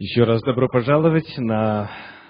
Еще раз добро пожаловать на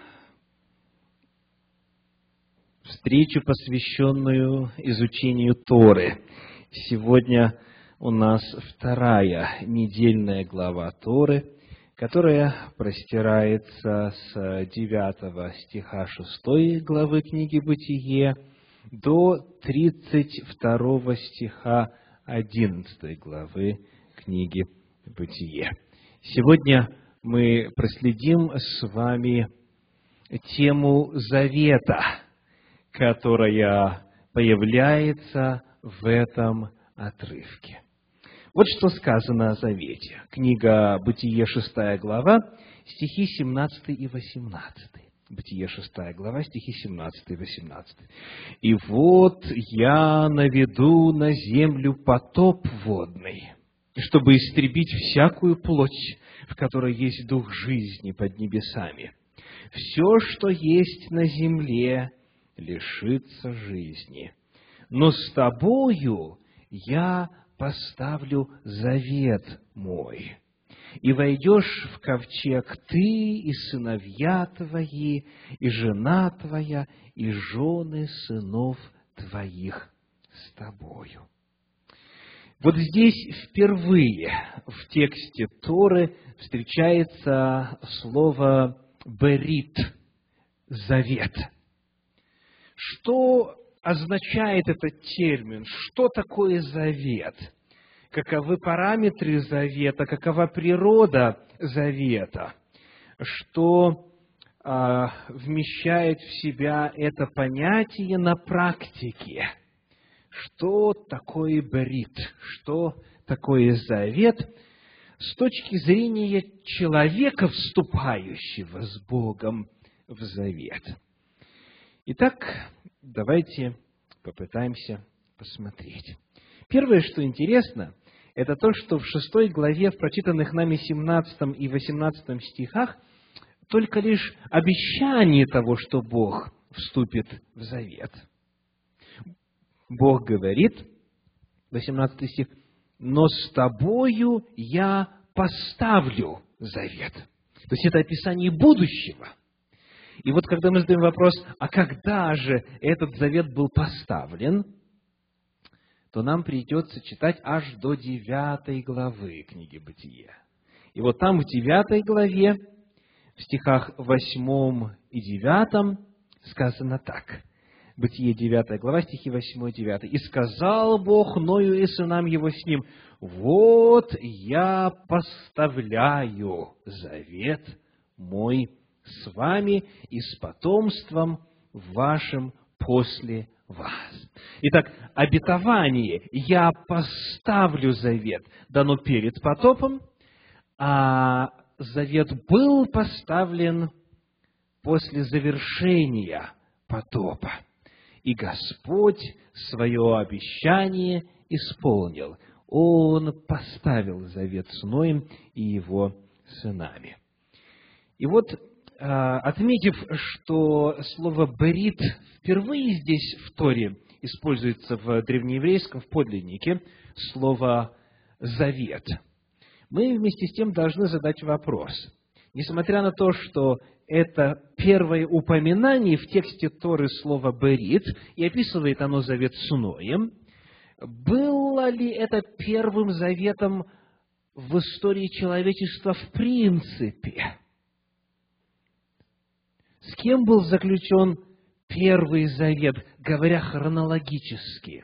встречу, посвященную изучению Торы. Сегодня у нас вторая недельная глава Торы, которая простирается с 9 стиха 6 главы книги «Бытие» до 32 стиха 11 главы книги «Бытие». Сегодня мы проследим с вами тему завета, которая появляется в этом отрывке. Вот что сказано о завете. Книга «Бытие», 6 глава, стихи 17 и 18. Бытие, 6 глава, стихи 17 и 18. «И вот я наведу на землю потоп водный, чтобы истребить всякую плоть, в которой есть дух жизни под небесами. Все, что есть на земле, лишится жизни. Но с тобою я поставлю завет мой. И войдешь в ковчег ты, и сыновья твои, и жена твоя, и жены сынов твоих с тобою». Вот здесь впервые в тексте Торы встречается слово «берит» – «завет». Что означает этот термин? Что такое завет? Каковы параметры завета? Какова природа завета? Что вмещает в себя это понятие на практике? Что такое берит? Что такое завет с точки зрения человека, вступающего с Богом в завет? Итак, давайте попытаемся посмотреть. Первое, что интересно, это то, что в 6 главе, в прочитанных нами 17 и 18 стихах, только лишь обещание того, что Бог вступит в завет. Бог говорит, 18 стих, «Но с тобою я поставлю завет». То есть это описание будущего. И вот когда мы задаем вопрос, а когда же этот завет был поставлен, то нам придется читать аж до 9 главы книги «Бытие». И вот там в 9 главе, в стихах 8 и 9 сказано так. Бытие, 9 глава, стихи 8 и 9. «И сказал Бог Ною и сынам его с ним: вот я поставляю завет мой с вами и с потомством вашим после вас». Итак, обетование «я поставлю завет» дано перед потопом, а завет был поставлен после завершения потопа. И Господь свое обещание исполнил. Он поставил завет с Ноем и его сынами. И вот, отметив, что слово «берит» впервые здесь в Торе используется в древнееврейском, в подлиннике, слово «завет», мы вместе с тем должны задать вопрос. Несмотря на то, что это первое упоминание в тексте Торы слова «берит», и описывает оно завет с Ноем, было ли это первым заветом в истории человечества в принципе? С кем был заключен первый завет, говоря хронологически?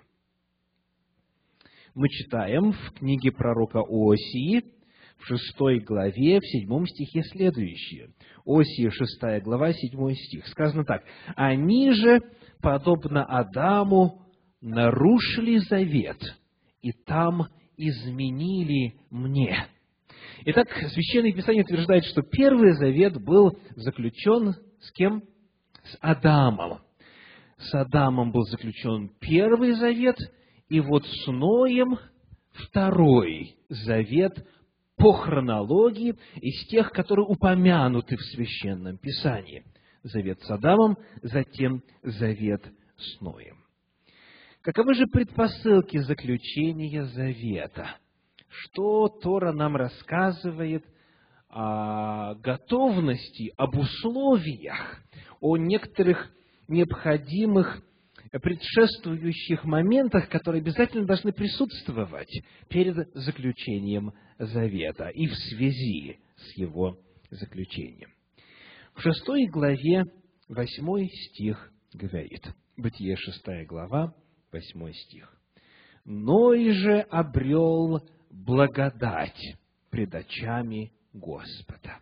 Мы читаем в книге пророка Осии, в 6 главе, в 7 стихе следующее. Осия, 6 глава, 7 стих. Сказано так: «Они же, подобно Адаму, нарушили завет, и там изменили мне». Итак, Священное Писание утверждает, что первый завет был заключен с кем? С Адамом. С Адамом был заключен первый завет, и вот с Ноем второй завет по хронологии из тех, которые упомянуты в Священном Писании. Завет с Адамом, затем завет с Ноем. Каковы же предпосылки заключения завета? Что Тора нам рассказывает готовности, об условиях, о некоторых необходимых предшествующих моментах, которые обязательно должны присутствовать перед заключением завета и в связи с его заключением. В 6 главе 8 стих говорит, Бытие 6 глава, 8 стих. «Ной же обрел благодать пред очами Господа».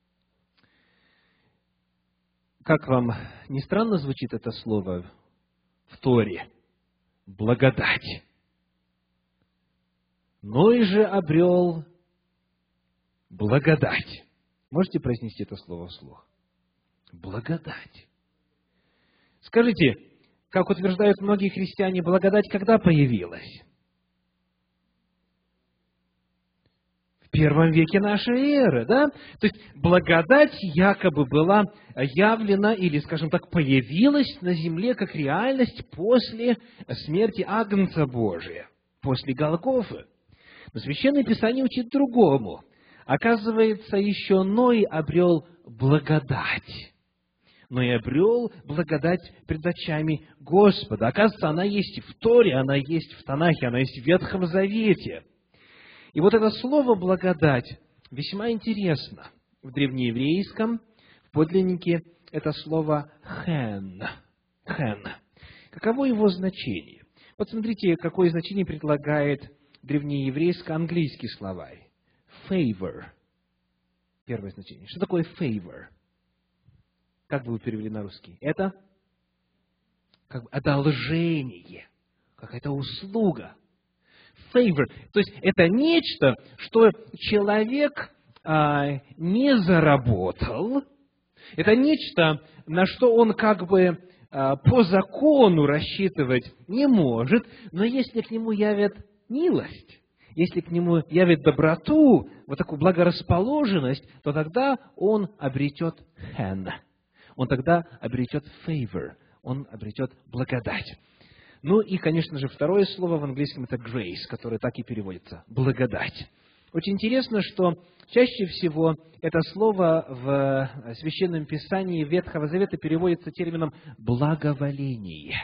Как вам не странно звучит это слово в Торе? Благодать. Ной же обрел благодать. Можете произнести это слово вслух? Благодать. Скажите, как утверждают многие христиане, благодать когда появилась? В первом веке нашей эры, да? То есть, благодать якобы была явлена, или, скажем так, появилась на земле как реальность после смерти Агнца Божия, после Голгофы. Но Священное Писание учит другому. Оказывается, еще Ной обрел благодать. Ной обрел благодать пред очами Господа. Оказывается, она есть в Торе, она есть в Танахе, она есть в Ветхом Завете. И вот это слово «благодать» весьма интересно. В древнееврейском, в подлиннике, это слово «хэн». «Хэн». Каково его значение? Вот смотрите, какое значение предлагает древнееврейско-английский словарь. Favor. Первое значение. Что такое favor? Как бы вы перевели на русский? Это как бы одолжение, какая-то услуга. Favor. То есть, это нечто, что человек не заработал. Это нечто, на что он как бы по закону рассчитывать не может, но если к нему явят милость, если к нему явит доброту, вот такую благорасположенность, то тогда он обретет хэн. Он тогда обретет favor, он обретет благодать. Ну и, конечно же, второе слово в английском это grace, которое так и переводится – благодать. Очень интересно, что чаще всего это слово в Священном Писании Ветхого Завета переводится термином благоволение.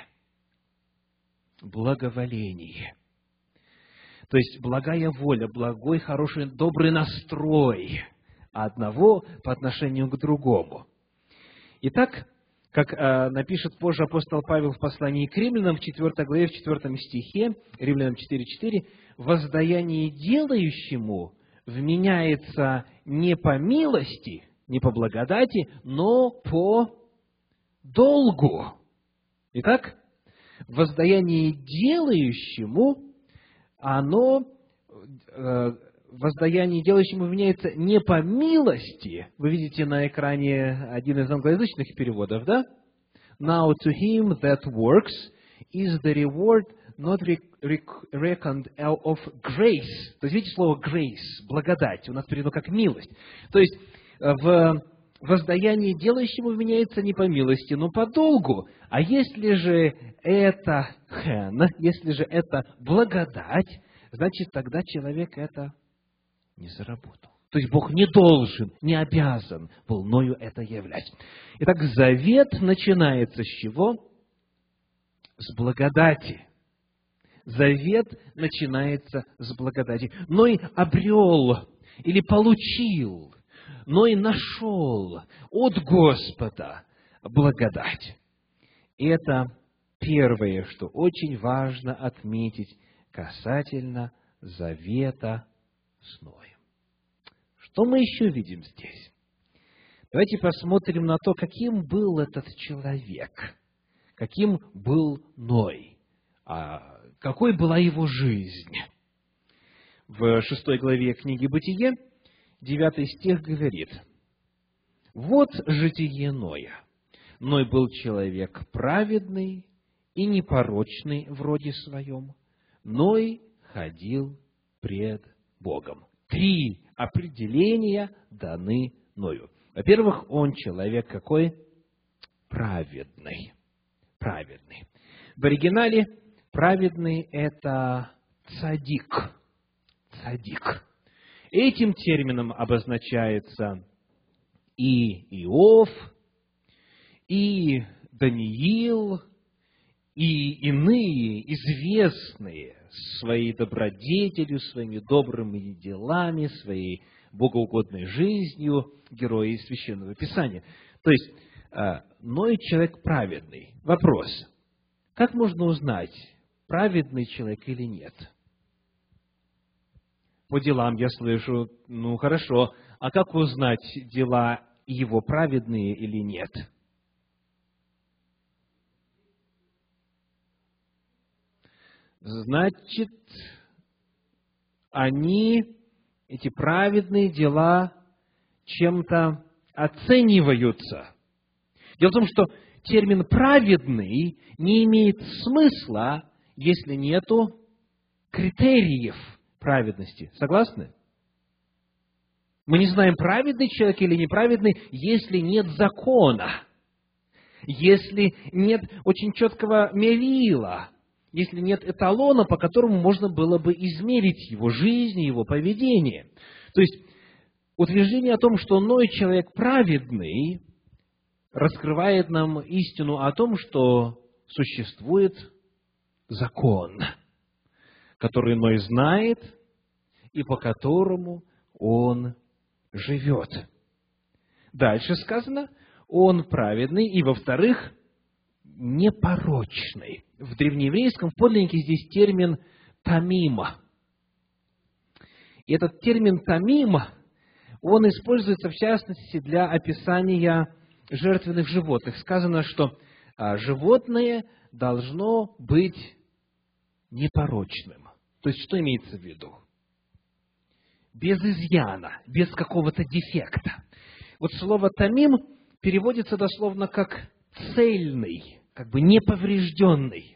Благоволение. То есть благая воля, благой, хороший, добрый настрой одного по отношению к другому. Итак, как напишет позже апостол Павел в послании к римлянам, в 4 главе, в 4 стихе, Римлянам 4:4, воздаяние делающему вменяется не по милости, не по благодати, но по долгу. Итак, воздаяние делающему, воздаяние делающему вменяется не по милости. Вы видите на экране один из англоязычных переводов, да? Now to him that works is the reward not reckoned of grace. То есть, видите слово grace, благодать, у нас переведено как милость. То есть, в воздаяние делающему вменяется не по милости, но по долгу. А если же это хэн, если же это благодать, значит, тогда человек это не заработал. То есть Бог не должен, не обязан был мною это являть. Итак, завет начинается с чего? С благодати. Завет начинается с благодати. Ной обрел или получил, Ной нашел от Господа благодать. И это первое, что очень важно отметить касательно завета с Ноем. Что мы еще видим здесь? Давайте посмотрим на то, каким был этот человек, каким был Ной, какой была его жизнь. В 6 главе книги «Бытие» 9 стих говорит: «Вот житие Ноя. Ной был человек праведный и непорочный в роде своем. Ной ходил пред Богом». 3 определения даны Ною. Во-первых, он человек какой? Праведный. Праведный. В оригинале праведный – это цадик. Цадик. Этим термином обозначается и Иов, и Даниил, и иные известные своей добродетелью, своими добрыми делами, своей богоугодной жизнью герои Священного Писания. То есть, Ной человек праведный. Вопрос: как можно узнать, праведный человек или нет? По делам я слышу, хорошо, а как узнать, дела его праведные или нет? Значит, эти праведные дела, чем-то оцениваются. Дело в том, что термин «праведный» не имеет смысла, если нету критериев праведности. Согласны? Мы не знаем, праведный человек или неправедный, если нет закона, если нет очень четкого мерила, если нет эталона, по которому можно было бы измерить его жизнь, его поведение. То есть, утверждение о том, что Ной человек праведный, раскрывает нам истину о том, что существует закон, который Ной знает и по которому он живет. Дальше сказано, он праведный, и, во-вторых, непорочный. В древнееврейском, в подлиннике здесь термин «тамима». И этот термин «тамима», он используется, в частности, для описания жертвенных животных. Сказано, что животное должно быть непорочным. То есть, что имеется в виду? Без изъяна, без какого-то дефекта. Вот слово «тамим» переводится дословно как «цельный», как бы неповрежденный.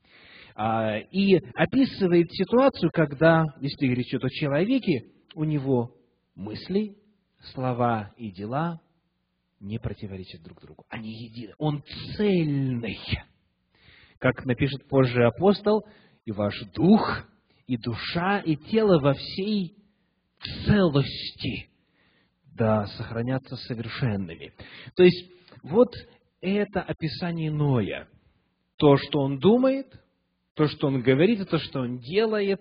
И описывает ситуацию, когда, если речь идет о человеке, у него мысли, слова и дела не противоречат друг другу. Они едины. Он цельный. Как напишет позже апостол, и ваш дух, и душа, и тело во всей целости да сохранятся совершенными. То есть, вот это описание Ноя. То, что он думает, то, что он говорит, и то, что он делает,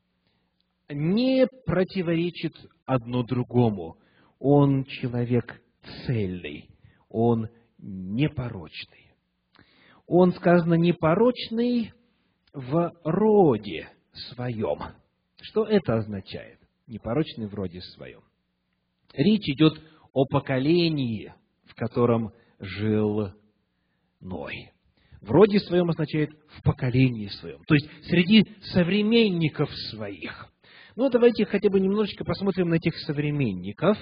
не противоречит одно другому. Он человек цельный, он непорочный. Он, сказано, непорочный в роде своем. Что это означает? Непорочный в роде своем. Речь идет о поколении, в котором жил Ной. В роде своем означает в поколении своем, то есть среди современников своих. Давайте хотя бы немножечко посмотрим на этих современников,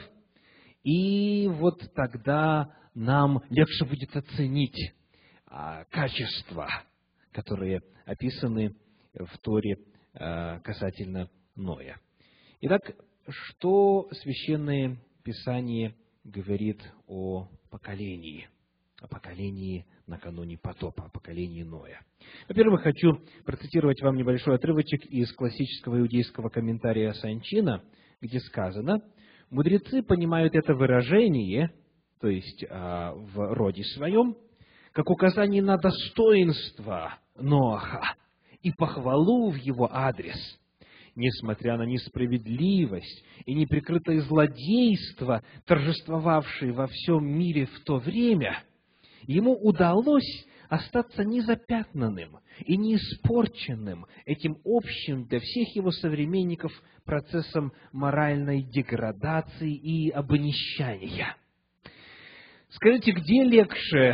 и вот тогда нам легче будет оценить качества, которые описаны в Торе касательно Ноя. Итак, что Священное Писание говорит о поколении накануне потопа, о поколении Ноя? Во-первых, хочу процитировать вам небольшой отрывочек из классического иудейского комментария Санчина, где сказано: «Мудрецы понимают это выражение, то есть в роде своем, как указание на достоинство Ноаха и похвалу в его адрес. Несмотря на несправедливость и неприкрытое злодейство, торжествовавшие во всем мире в то время, ему удалось остаться незапятнанным и неиспорченным этим общим для всех его современников процессом моральной деградации и обнищания». Скажите, где легче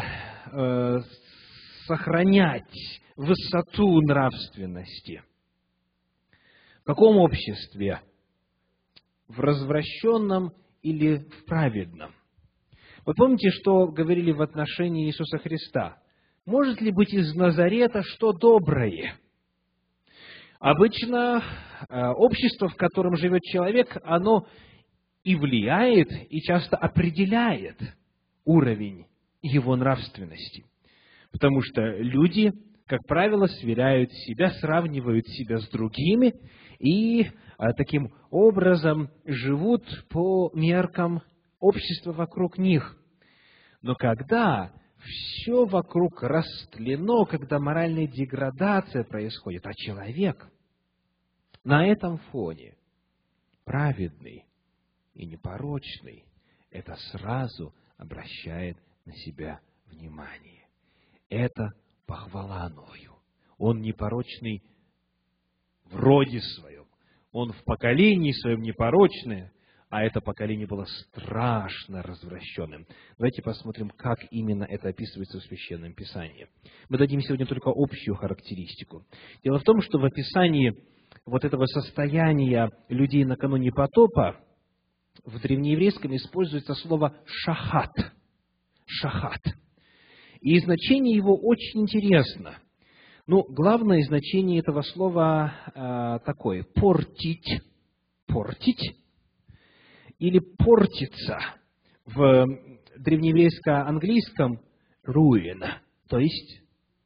сохранять высоту нравственности? В каком обществе? В развращенном или в праведном? Вы помните, что говорили в отношении Иисуса Христа? Может ли быть из Назарета что доброе? Обычно общество, в котором живет человек, оно и влияет, и часто определяет уровень его нравственности. Потому что люди, как правило, сверяют себя, сравнивают себя с другими и таким образом живут по меркам общество вокруг них. Но когда все вокруг растлено, когда моральная деградация происходит, а человек на этом фоне праведный и непорочный, это сразу обращает на себя внимание. Это похвала Ною. Он непорочный в роде своем, он в поколении своем непорочный, а это поколение было страшно развращенным. Давайте посмотрим, как именно это описывается в Священном Писании. Мы дадим сегодня только общую характеристику. Дело в том, что в описании вот этого состояния людей накануне потопа в древнееврейском используется слово «шахат». «Шахат». И значение его очень интересно. Главное значение этого слова такое – портить, портить, или портиться. В древнееврейско-английском ruin, то есть,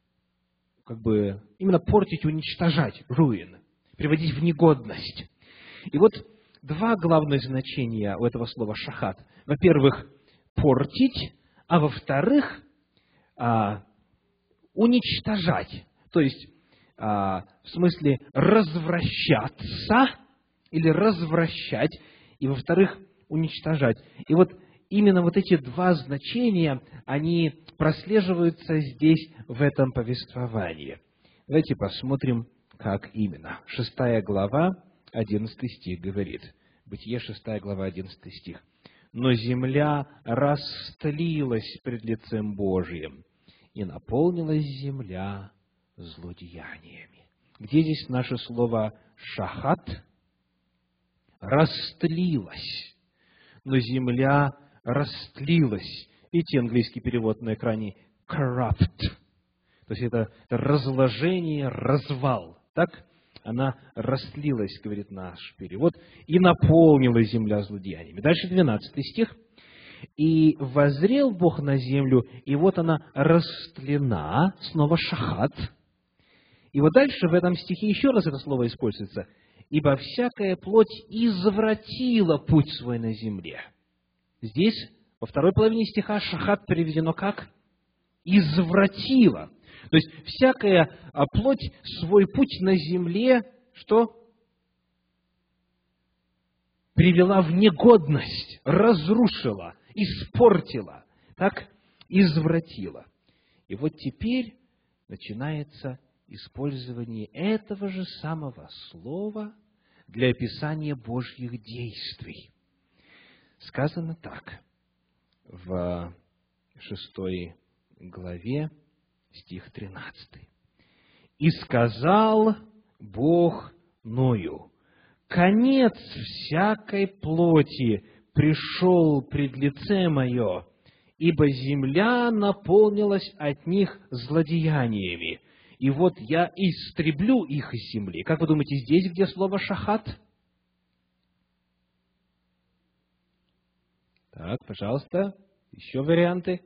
именно портить, уничтожать, ruin, приводить в негодность. И вот два главных значения у этого слова «шахат». Во-первых, портить, а во-вторых, уничтожать. То есть, в смысле, развращаться или развращать, и, во-вторых, уничтожать. И вот именно вот эти два значения, они прослеживаются здесь, в этом повествовании. Давайте посмотрим, как именно. 6 глава, 11 стих говорит. Бытие, 6 глава, 11 стих. «Но земля растлилась пред лицем Божиим, и наполнилась земля злодеяниями». Где здесь наше слово «шахат»? Растлилась. Но земля растлилась. Видите, английский перевод на экране corrupt. То есть это разложение, развал. Так? Она растлилась, говорит наш перевод, и наполнила земля злодеяниями. Дальше 12 стих. «И воззрел Бог на землю, и вот она растлена», снова шахат. И вот дальше в этом стихе еще раз это слово используется. «Ибо всякая плоть извратила путь свой на земле». Здесь, во второй половине стиха, шахат переведено как «извратила». То есть, всякая плоть свой путь на земле, что? Привела в негодность, разрушила, испортила, так? Извратила. И вот теперь начинается использование этого же самого слова для описания Божьих действий. Сказано так, в 6 главе, стих 13. «И сказал Бог Ною: конец всякой плоти пришел пред лице мое, ибо земля наполнилась от них злодеяниями. И вот я истреблю их из земли». Как вы думаете, здесь где слово «шахат»? Так, пожалуйста, еще варианты.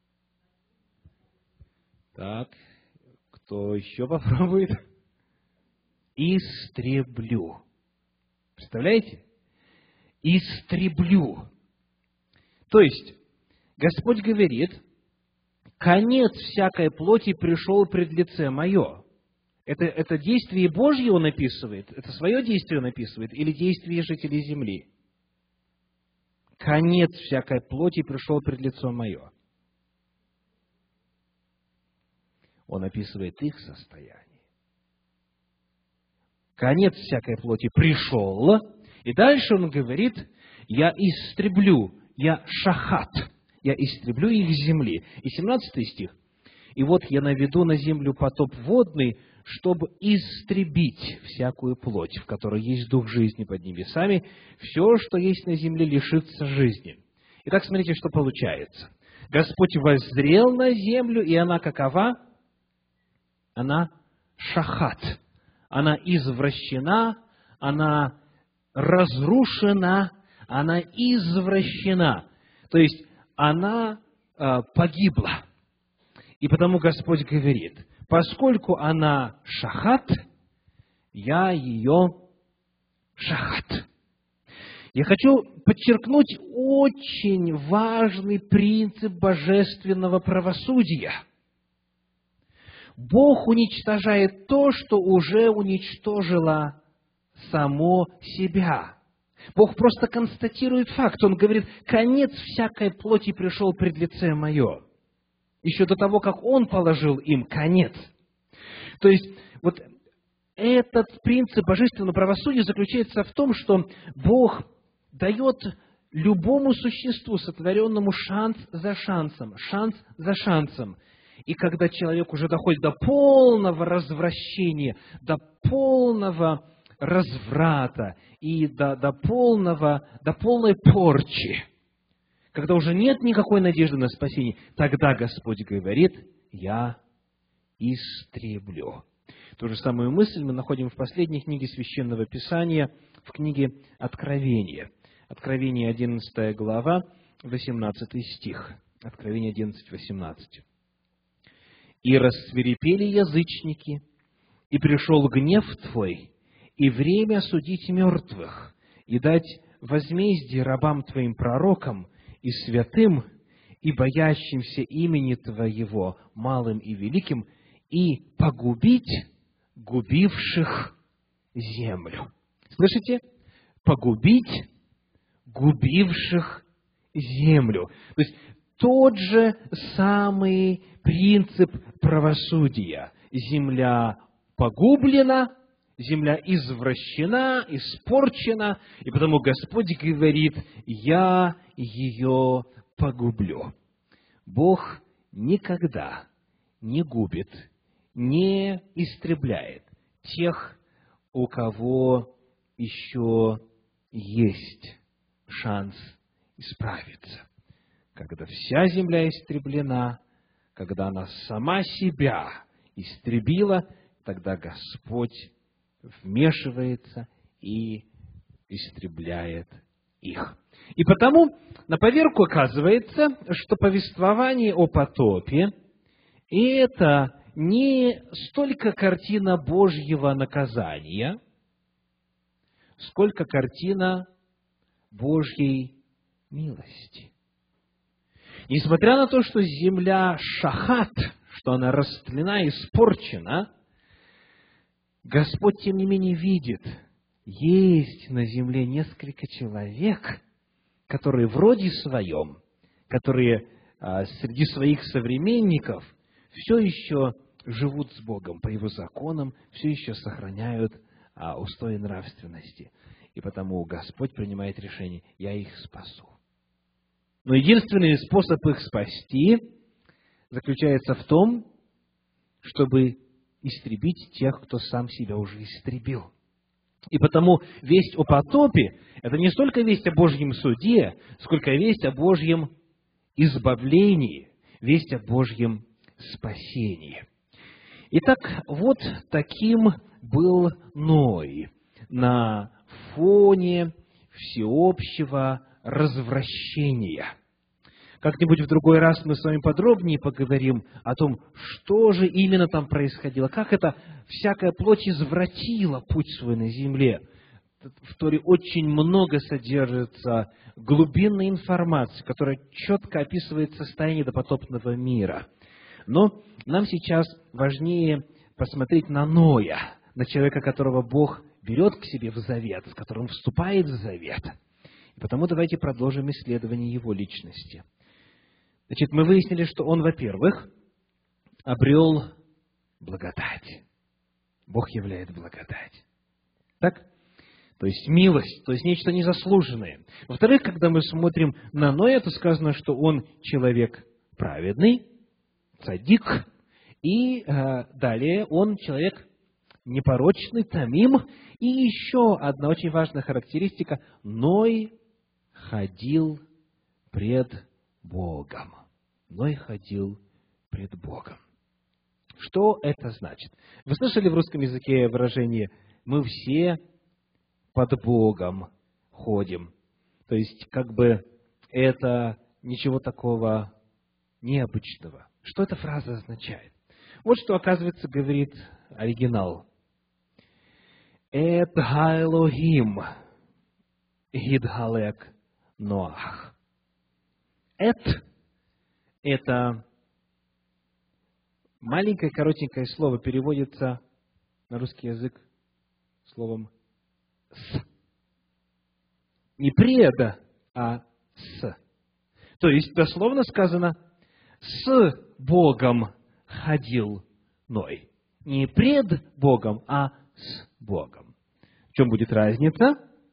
Так, кто еще попробует? Истреблю. Представляете? Истреблю. То есть, Господь говорит, конец всякой плоти пришел пред лице мое. Это действие Божье Он описывает? Это свое действие Он описывает? Или действие жителей земли? Конец всякой плоти пришел пред лицо мое. Он описывает их состояние. Конец всякой плоти пришел, и дальше он говорит, я истреблю, я шахат, я истреблю их с земли. И 17 стих. И вот я наведу на землю потоп водный, чтобы истребить всякую плоть, в которой есть дух жизни под небесами, все, что есть на земле, лишится жизни. Итак, смотрите, что получается. Господь воззрел на землю, и она какова? Она шахат. Она извращена, она разрушена, она извращена. То есть, она погибла. И потому Господь говорит, поскольку она шахат, я ее шахат. Я хочу подчеркнуть очень важный принцип божественного правосудия. Бог уничтожает то, что уже уничтожило само себя. Бог просто констатирует факт. Он говорит: конец всякой плоти пришел пред лице мое. Еще до того, как Он положил им конец. То есть, вот этот принцип божественного правосудия заключается в том, что Бог дает любому существу, сотворенному, шанс за шансом, шанс за шансом. И когда человек уже доходит до полного развращения, до полного разврата и до полной порчи, когда уже нет никакой надежды на спасение, тогда Господь говорит: «Я истреблю». Ту же самую мысль мы находим в последней книге Священного Писания, в книге Откровения. Откровение 11 глава, 18 стих. Откровение 11, 18. «И рассвирепели язычники, и пришел гнев Твой, и время судить мертвых, и дать возмездие рабам Твоим пророкам и святым, и боящимся имени Твоего, малым и великим, и погубить губивших землю». Слышите? Погубить губивших землю. То есть, тот же самый принцип правосудия. Земля погублена, земля извращена, испорчена, и потому Господь говорит: «Я ее погублю». Бог никогда не губит, не истребляет тех, у кого еще есть шанс исправиться. Когда вся земля истреблена, когда она сама себя истребила, тогда Господь вмешивается и истребляет их. И потому на поверку оказывается, что повествование о потопе – это не столько картина Божьего наказания, сколько картина Божьей милости. Несмотря на то, что земля шахат, что она растлена, испорчена, Господь, тем не менее, видит, есть на земле несколько человек, которые в роде своем, которые среди своих современников все еще живут с Богом по Его законам, все еще сохраняют устои нравственности. И потому Господь принимает решение: «Я их спасу». Но единственный способ их спасти заключается в том, чтобы истребить тех, кто сам себя уже истребил. И потому весть о потопе – это не столько весть о Божьем суде, сколько весть о Божьем избавлении, весть о Божьем спасении. Итак, вот таким был Ной на фоне всеобщего развращения. Как-нибудь в другой раз мы с вами подробнее поговорим о том, что же именно там происходило, как это всякая плоть извратила путь свой на земле. В Торе очень много содержится глубинной информации, которая четко описывает состояние допотопного мира. Но нам сейчас важнее посмотреть на Ноя, на человека, которого Бог берет к себе в завет, с которым вступает в завет. И потому давайте продолжим исследование его личности. Значит, мы выяснили, что он, во-первых, обрел благодать. Бог являет благодать. Так? То есть милость, то есть нечто незаслуженное. Во-вторых, когда мы смотрим на Ноя, то сказано, что он человек праведный, цадик, и далее он человек непорочный, тамим. И еще одна очень важная характеристика – Ной ходил пред Богом. Ной ходил пред Богом. Что это значит? Вы слышали в русском языке выражение «мы все под Богом ходим». То есть, как бы это ничего такого необычного. Что эта фраза означает? Вот что, оказывается, говорит оригинал. «Эт ха Элохим гидгалек Ноах. Это маленькое коротенькое слово переводится на русский язык словом «с». Не «преда», а «с». То есть, дословно сказано, «с Богом ходил Ной». Не пред Богом, а с Богом. В чем будет разница?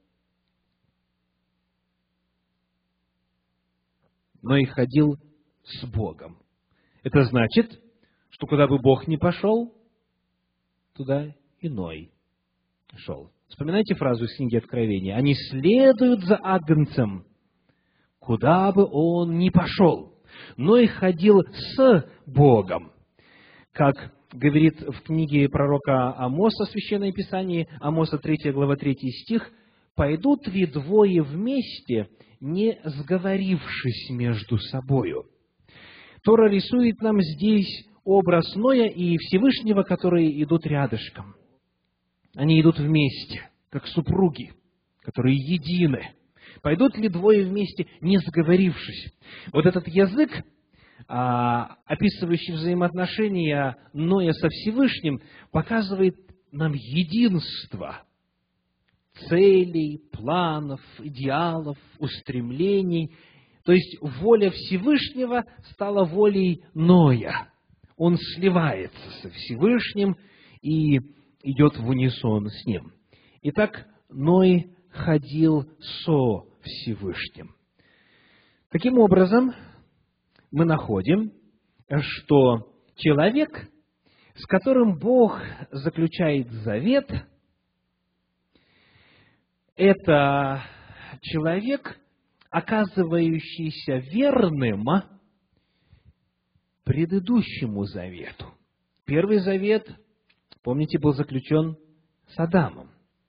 Ной ходил с Богом. Это значит, что куда бы Бог ни пошел, туда и Ной шел. Вспоминайте фразу из книги Откровения. Они следуют за Агнцем, куда бы он ни пошел. Ной ходил с Богом. Как говорит в книге пророка Амоса, Священное Писание, Амоса 3 глава 3 стих, «Пойдут ли двое вместе, не сговорившись между собою?» Тора рисует нам здесь образ Ноя и Всевышнего, которые идут рядышком. Они идут вместе, как супруги, которые едины. Пойдут ли двое вместе, не сговорившись? Вот этот язык, описывающий взаимоотношения Ноя со Всевышним, показывает нам единство целей, планов, идеалов, устремлений. То есть воля Всевышнего стала волей Ноя. Он сливается со Всевышним и идет в унисон с ним. Итак, Ной ходил со Всевышним. Таким образом, мы находим, что человек, с которым Бог заключает завет, это человек, оказывающийся верным предыдущему завету. Первый завет, помните, был заключен с Адамом.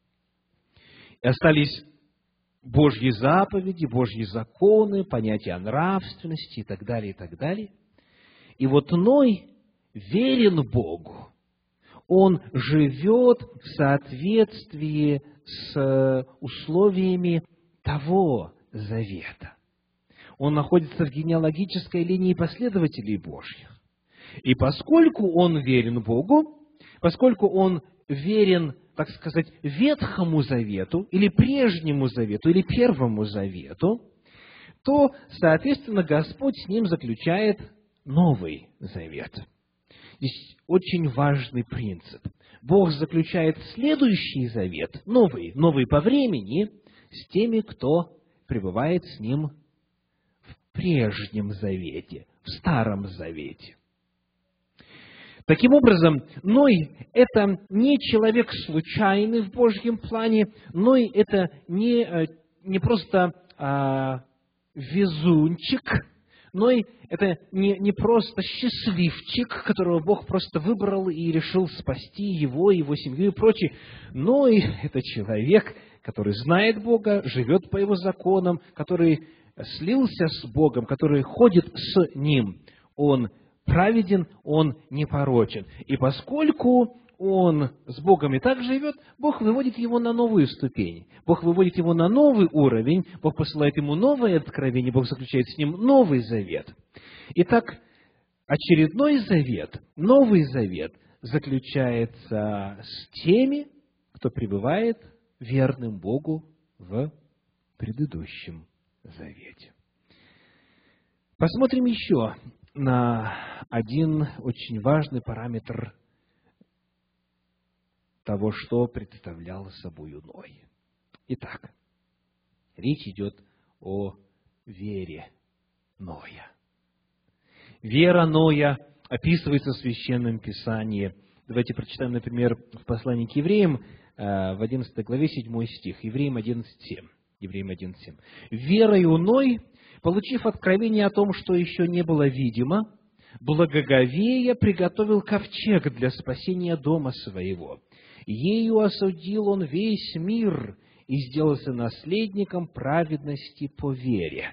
И остались Божьи заповеди, Божьи законы, понятия о нравственности и так далее, и так далее. И вот Ной верен Богу. Он живет в соответствии с условиями того завета. Он находится в генеалогической линии последователей Божьих. И поскольку он верен Богу, поскольку он верен, так сказать, Ветхому Завету, или Прежнему Завету, или Первому Завету, то, соответственно, Господь с ним заключает Новый Завет. Здесь очень важный принцип. Бог заключает следующий завет, новый по времени, с теми, кто пребывает с ним в прежнем завете, в Старом Завете. Таким образом, Ной – это не человек случайный в Божьем плане, Ной – это не просто везунчик, Ной – это не просто счастливчик, которого Бог просто выбрал и решил спасти его семью и прочее. Ной – это человек, который знает Бога, живет по Его законам, который слился с Богом, который ходит с Ним. Он праведен, он непорочен. И поскольку он с Богом и так живет, Бог выводит его на новую ступень. Бог выводит его на новый уровень, Бог посылает ему новое откровение, Бог заключает с ним новый завет. Итак, очередной завет, Новый Завет, заключается с теми, кто пребывает верным Богу в предыдущем завете. Посмотрим еще на один очень важный параметр того, что представлял собой Ной. Итак, речь идет о вере Ноя. Вера Ноя описывается в Священном Писании. Давайте прочитаем, например, в послании к Евреям, в 11 главе 7 стих, Евреям 11:7. «Верою Ной, получив откровение о том, что еще не было видимо, благоговея приготовил ковчег для спасения дома своего. Ею осудил он весь мир и сделался наследником праведности по вере».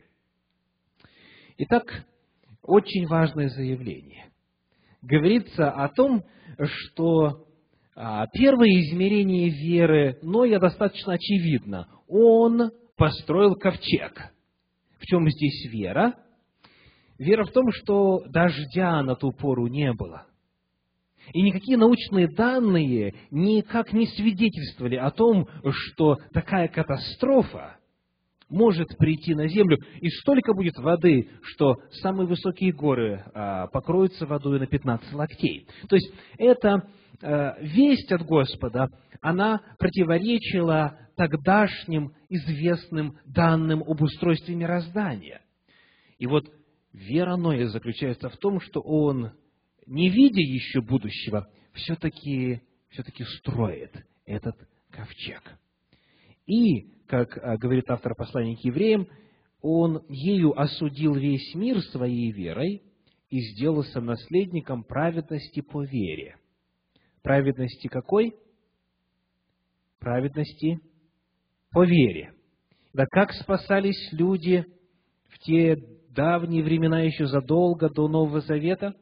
Итак, очень важное заявление. Говорится о том, что первое измерение веры Ноя достаточно очевидно. Он построил ковчег. В чем здесь вера? Вера в том, что дождя на ту пору не было. И никакие научные данные никак не свидетельствовали о том, что такая катастрофа может прийти на землю, и столько будет воды, что самые высокие горы покроются водой на 15 локтей. То есть, эта весть от Господа, она противоречила тогдашним известным данным об устройстве мироздания. И вот вера Ноя заключается в том, что он, не видя еще будущего, все-таки строит этот ковчег. И, как говорит автор послания к евреям, он ею осудил весь мир своей верой и сделался наследником праведности по вере. Праведности какой? Праведности по вере. Да как спасались люди в те давние времена, еще задолго до Нового Завета?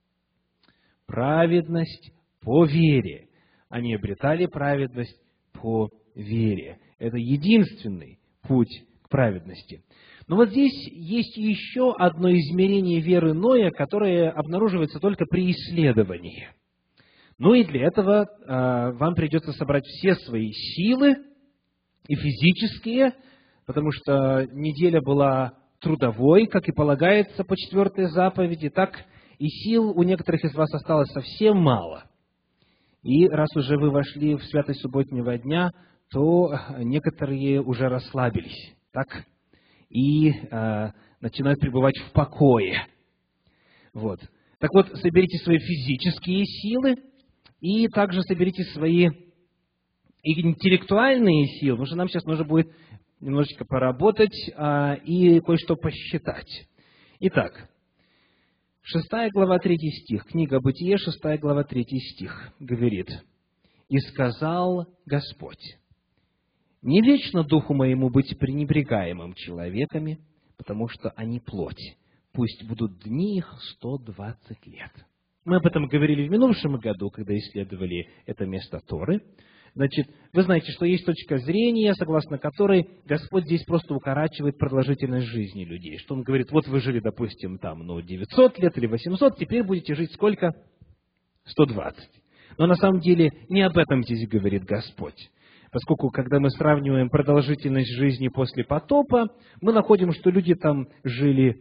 Праведность по вере. Они обретали праведность по вере. Это единственный путь к праведности. Но вот здесь есть еще одно измерение веры Ноя, которое обнаруживается только при исследовании. Ну и для этого вам придется собрать все свои силы, и физические, потому что неделя была трудовой, как и полагается по 4 заповеди, так и сил у некоторых из вас осталось совсем мало. И раз уже вы вошли в святость субботнего дня, то некоторые уже расслабились, так? И начинают пребывать в покое. Вот. Так вот, соберите свои физические силы, и также соберите свои интеллектуальные силы, потому что нам сейчас нужно будет немножечко поработать и кое-что посчитать. Итак, 6 глава 3 стих, книга Бытие, 6 глава 3 стих, говорит: «И сказал Господь: не вечно духу моему быть пренебрегаемым человеками, потому что они плоть, пусть будут дни их 120 лет». Мы об этом говорили в минувшем году, когда исследовали это место Торы. Значит, вы знаете, что есть точка зрения, согласно которой Господь здесь просто укорачивает продолжительность жизни людей. Что Он говорит: вот вы жили, допустим, 900 лет или 800, теперь будете жить сколько? 120. Но на самом деле не об этом здесь говорит Господь. Поскольку, когда мы сравниваем продолжительность жизни после потопа, мы находим, что люди там жили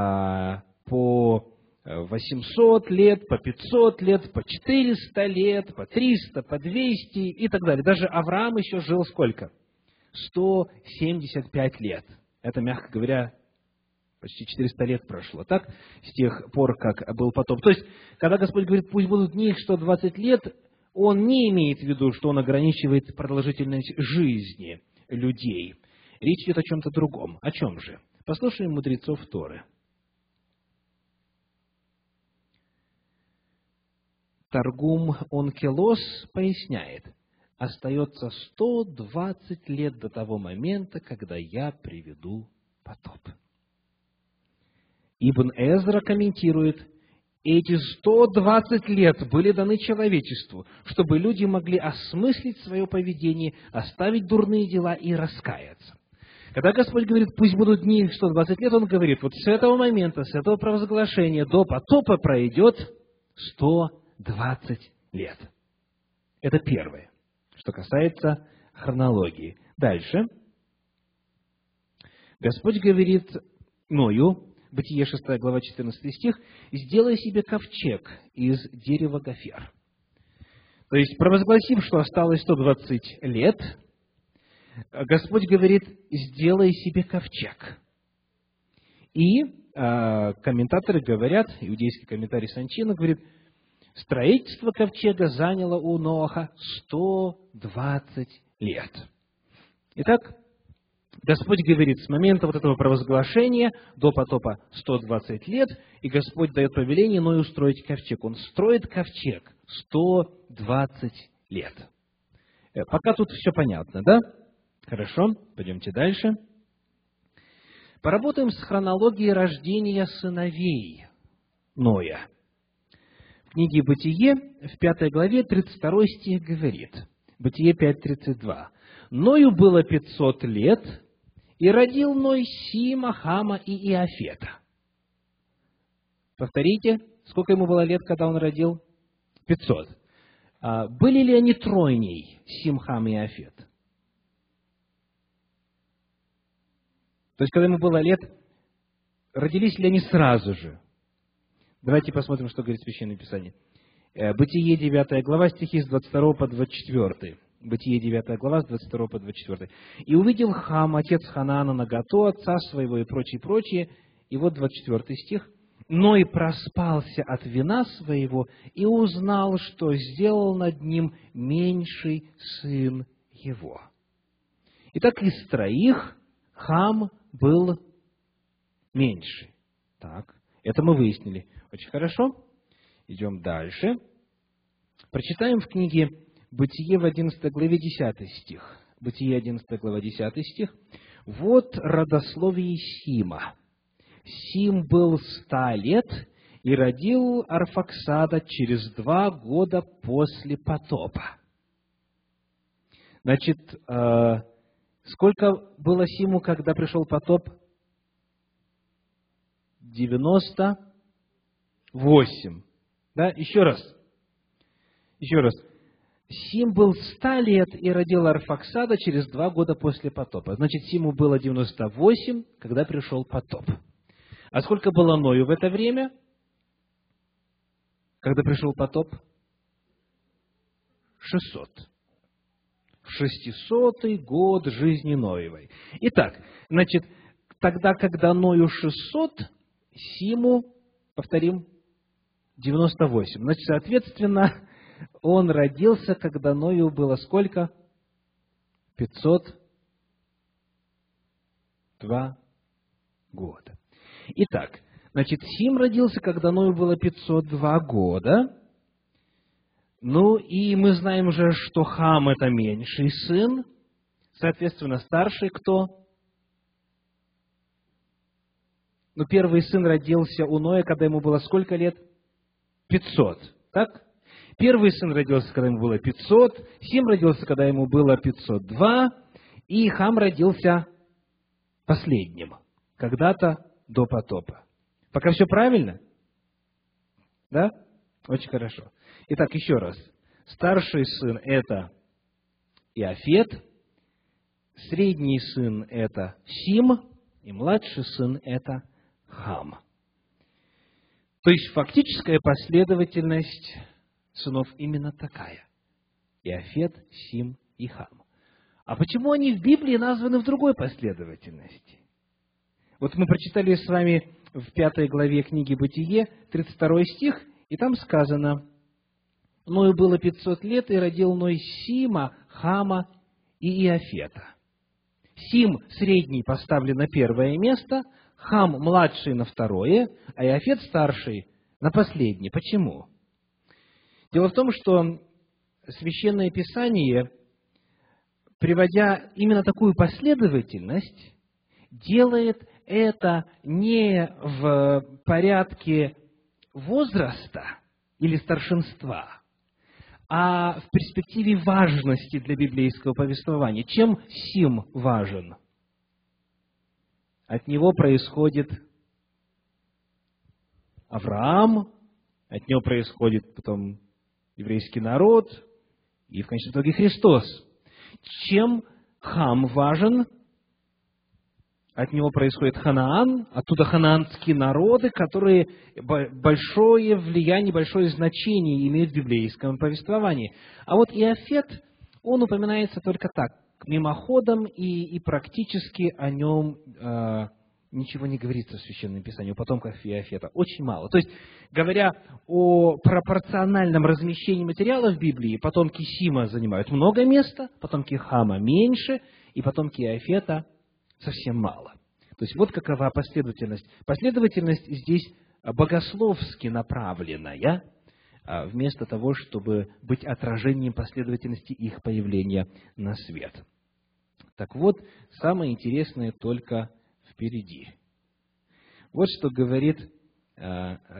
по 800 лет, по 500 лет, по 400 лет, по 300, по 200 и так далее. Даже Авраам еще жил сколько? 175 лет. Это, мягко говоря, почти 400 лет прошло, так? С тех пор, как был потоп. То есть, когда Господь говорит: пусть будут дни их 120 лет, Он не имеет в виду, что Он ограничивает продолжительность жизни людей. Речь идет о чем-то другом. О чем же? Послушаем мудрецов Торы. Таргум Онкелос поясняет: остается 120 лет до того момента, когда я приведу потоп. Ибн Эзра комментирует: эти 120 лет были даны человечеству, чтобы люди могли осмыслить свое поведение, оставить дурные дела и раскаяться. Когда Господь говорит: пусть будут дни 120 лет, Он говорит: вот с этого момента, с этого провозглашения до потопа пройдет 120 лет. Это первое, что касается хронологии. Дальше. Господь говорит Ною, Бытие 6 глава 14 стих: «Сделай себе ковчег из дерева гофер». То есть, провозгласив, что осталось 120 лет, Господь говорит: сделай себе ковчег. И комментаторы говорят, иудейский комментарий Санчина говорит: строительство ковчега заняло у Ноаха 120 лет. Итак, Господь говорит, с момента вот этого провозглашения до потопа 120 лет, и Господь дает повеление Ною строить ковчег. Он строит ковчег 120 лет. Пока тут все понятно, да? Хорошо, пойдемте дальше. Поработаем с хронологией рождения сыновей Ноя. В книге Бытие, в 5 главе, 32 стих говорит, Бытие 5:32. «Ною было 500 лет, и родил Ной Сима, Хама и Иафета. Повторите, сколько ему было лет, когда он родил? 500. Были ли они тройней, Сим, Хам и Иафет? То есть, когда ему было лет, родились ли они сразу же? Давайте посмотрим, что говорит Священное Писание. Бытие 9 глава, стихи с 22 по 24. Бытие 9 глава, с 22 по 24. «И увидел Хам, отец Ханаана, наготу отца своего и прочее, прочее». И вот 24 стих. «Ной проспался от вина своего и узнал, что сделал над ним меньший сын его». Итак, из троих Хам был меньший. Так, это мы выяснили. Очень хорошо. Идем дальше. Прочитаем в книге Бытие в 11 главе 10 стих. Бытие 11 глава 10 стих. «Вот родословие Сима. Сим был 100 лет и родил Арфаксада через 2 года после потопа». Значит, сколько было Симу, когда пришел потоп? 98. Да, еще раз. Сим был 100 лет и родил Арфаксада через 2 года после потопа. Значит, Симу было 98, когда пришел потоп. А сколько было Ною в это время, когда пришел потоп? 600. В 600-й год жизни Ноевой. Итак, значит, тогда, когда Ною 600, Симу, повторим, 98. Значит, соответственно, он родился, когда Ною было сколько? 502 года. Итак, значит, Сим родился, когда Ною было 502 года. Ну, и мы знаем уже, что Хам – это меньший сын. Соответственно, старший кто? Ну, первый сын родился у Ноя, когда ему было сколько лет? 500. Так? Первый сын родился, когда ему было 500. Сим родился, когда ему было 502. И Хам родился последним, когда-то до потопа. Пока все правильно? Да? Очень хорошо. Итак, еще раз. Старший сын – это Иафет. Средний сын – это Сим. И младший сын – это Хам. То есть, фактическая последовательность сынов именно такая. Иафет, Сим и Хам. А почему они в Библии названы в другой последовательности? Вот мы прочитали с вами в 5 главе книги Бытие, 32 стих, и там сказано: «Ною было 500 лет, и родил Ной Сима, Хама и Иафета». Сим средний поставлен на первое место, Хам младший на второе, а Иафет старший на последнее. Почему? Дело в том, что Священное Писание, приводя именно такую последовательность, делает это не в порядке возраста или старшинства, а в перспективе важности для библейского повествования. Чем Сим важен? От него происходит Авраам, от него происходит потом еврейский народ и, в конечном итоге, Христос. Чем Хам важен? От него происходит Ханаан, оттуда ханаанские народы, которые большое влияние, большое значение имеют в библейском повествовании. А вот Иафет, он упоминается только так, мимоходом, и практически о нем ничего не говорится в Священном Писании, о потомках Иафета. Очень мало. То есть, говоря о пропорциональном размещении материала в Библии, потомки Сима занимают много места, потомки Хама меньше, и потомки Иафета совсем мало. То есть, вот какова последовательность. Последовательность здесь богословски направленная, вместо того, чтобы быть отражением последовательности их появления на свет. Так вот, самое интересное только впереди. Вот что говорит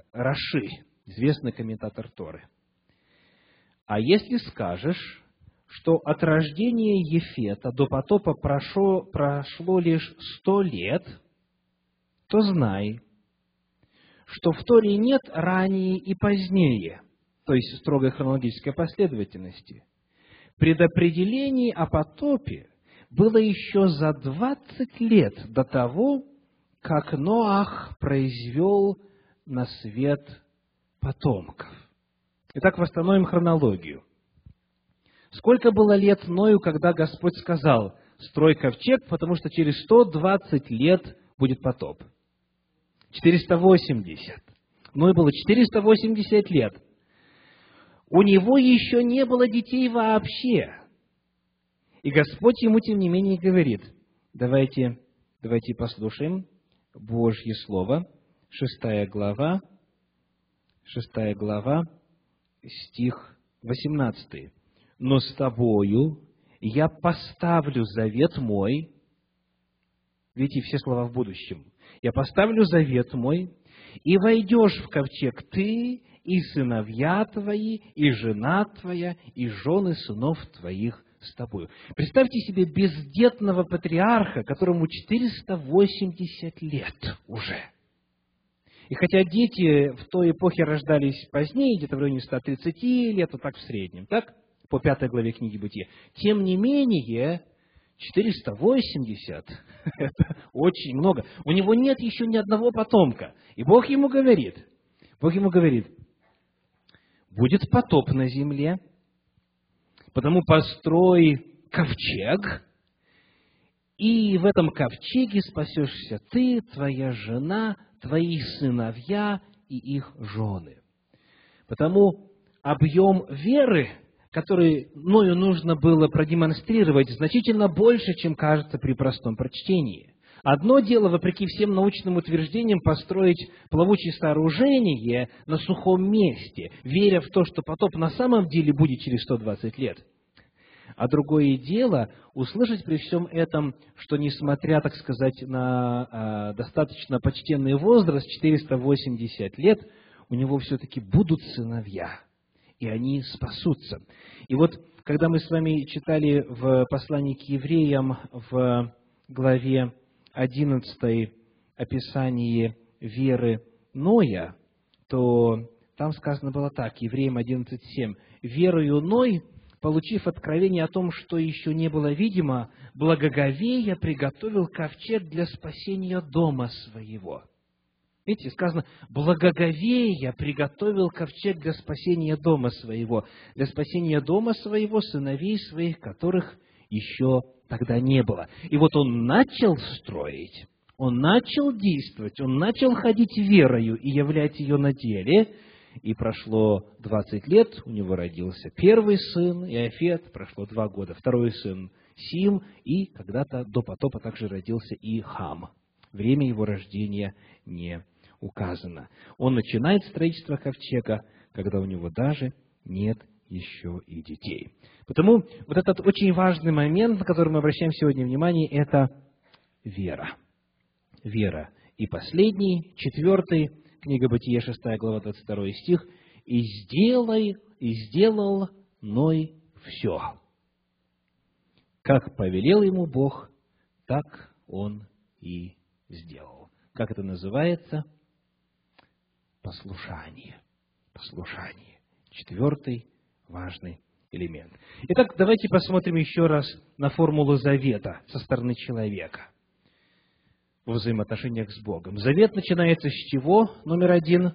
Раши, известный комментатор Торы. «А если скажешь, что от рождения Ефета до потопа прошло лишь 100 лет, то знай, что в Торе нет ранее и позднее, то есть строгой хронологической последовательности. Предопределение о потопе было еще за 20 лет до того, как Ноах произвел на свет потомков. Итак, восстановим хронологию. Сколько было лет Ною, когда Господь сказал: строй ковчег, потому что через 120 лет будет потоп? 480. Ною было 480 лет. У него еще не было детей вообще. И Господь ему, тем не менее, говорит, давайте послушаем Божье Слово, 6 глава, стих 18. «Но с тобою я поставлю завет мой». Видите, все слова в будущем. «Я поставлю завет мой, и войдешь в ковчег ты, и сыновья твои, и жена твоя, и жены сынов твоих с тобою». Представьте себе бездетного патриарха, которому 480 лет уже. И хотя дети в той эпохе рождались позднее, где-то в районе 130 лет, вот так в среднем, так? По 5 главе книги Бытия. Тем не менее, 480 – это очень много. У него нет еще ни одного потомка. И Бог ему говорит, будет потоп на земле, потому построй ковчег, и в этом ковчеге спасешься ты, твоя жена, твои сыновья и их жены. Потому объем веры, который Ною нужно было продемонстрировать, значительно больше, чем кажется при простом прочтении. Одно дело, вопреки всем научным утверждениям, построить плавучее сооружение на сухом месте, веря в то, что потоп на самом деле будет через 120 лет. А другое дело услышать при всем этом, что несмотря, так сказать, на достаточно почтенный возраст, 480 лет, у него все-таки будут сыновья, и они спасутся. И вот, когда мы с вами читали в послании к евреям в главе 11 описание веры Ноя, то там сказано было так, Евреям 11:7. «Верою Ной, получив откровение о том, что еще не было видимо, благоговея приготовил ковчег для спасения дома своего». Видите, сказано, благоговея приготовил ковчег для спасения дома своего, сыновей своих, которых еще тогда не было. И вот он начал строить, он начал действовать, он начал ходить верою и являть ее на деле. И прошло 20 лет, у него родился первый сын Иофет, прошло 2 года, второй сын Сим, и когда-то до потопа также родился и Хам. Время его рождения не указано. Он начинает строительство ковчега, когда у него даже нет еще и детей. Потому вот этот очень важный момент, на который мы обращаем сегодня внимание, это вера. Вера. И последний, 4, книга Бытия, 6 глава, 22 стих. «И сделал Ной все, как повелел ему Бог, так он и сделал». Как это называется? Послушание. Послушание. 4 важный элемент. Итак, давайте посмотрим еще раз на формулу завета со стороны человека во взаимоотношениях с Богом. Завет начинается с чего? Номер 1.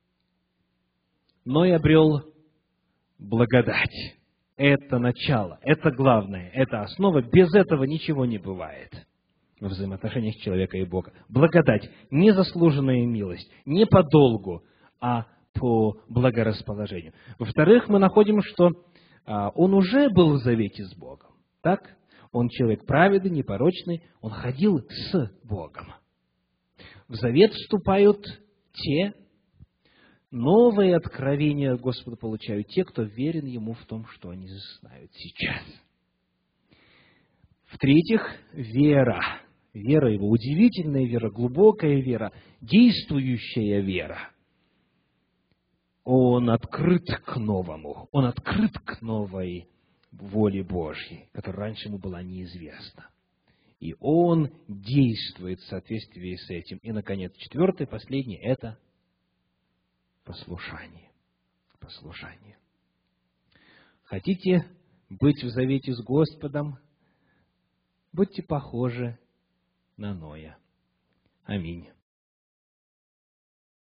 Ной обрел благодать. Это начало, это главное, это основа. Без этого ничего не бывает во взаимоотношениях человека и Бога. Благодать, незаслуженная милость, не по долгу, а по благорасположению. Во-вторых, мы находим, что он уже был в завете с Богом. Так? Он человек праведный, непорочный, он ходил с Богом. В завет вступают те, новые откровения Господа получают те, кто верен Ему в том, что они знают сейчас. В-третьих, вера. Вера Его, удивительная вера, глубокая вера, действующая вера. Он открыт к новому, он открыт к новой воли Божьей, которая раньше ему была неизвестна. И он действует в соответствии с этим. И, наконец, четвертое, последнее – это послушание. Послушание. Хотите быть в завете с Господом? Будьте похожи на Ноя. Аминь.